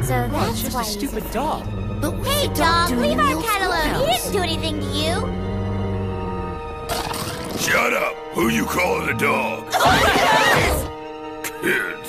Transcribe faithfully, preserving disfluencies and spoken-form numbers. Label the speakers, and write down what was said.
Speaker 1: So
Speaker 2: Well,
Speaker 1: that's
Speaker 2: it's just
Speaker 1: why
Speaker 2: a
Speaker 1: he's
Speaker 2: stupid
Speaker 1: afraid.
Speaker 2: dog.
Speaker 3: But we
Speaker 1: Hey,
Speaker 3: don't
Speaker 1: dog,
Speaker 3: do
Speaker 1: leave
Speaker 3: any
Speaker 1: our cat
Speaker 3: real
Speaker 1: alone. He
Speaker 3: house.
Speaker 1: didn't do anything to you.
Speaker 4: Shut up! Who you calling a dog? Kid!